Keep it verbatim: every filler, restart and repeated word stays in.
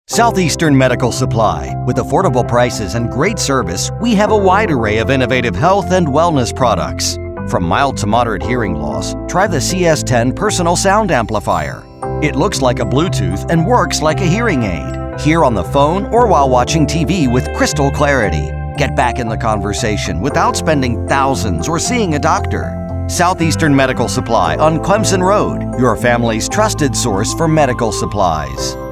Southeastern Medical Supply. With affordable prices and great service, we have a wide array of innovative health and wellness products. From mild to moderate hearing loss, try the C S ten Personal Sound Amplifier. It looks like a Bluetooth and works like a hearing aid. Hear on the phone or while watching T V with crystal clarity. Get back in the conversation without spending thousands or seeing a doctor. Southeastern Medical Supply on Clemson Road, your family's trusted source for medical supplies.